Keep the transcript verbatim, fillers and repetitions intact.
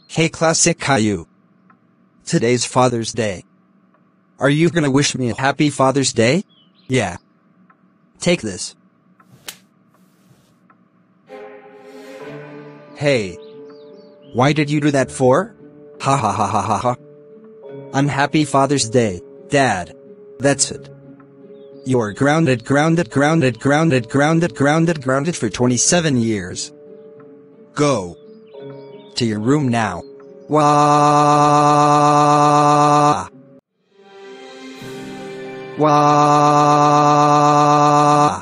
Hey classic Caillou. Today's Father's Day. Are you gonna wish me a happy Father's Day? Yeah. Take this. Hey. Why did you do that for? Ha ha ha ha ha ha. Unhappy Father's Day, Dad. That's it. You're grounded, grounded, grounded, grounded, grounded, grounded, grounded for twenty-seven years. Go to your room now. Wah. Wah.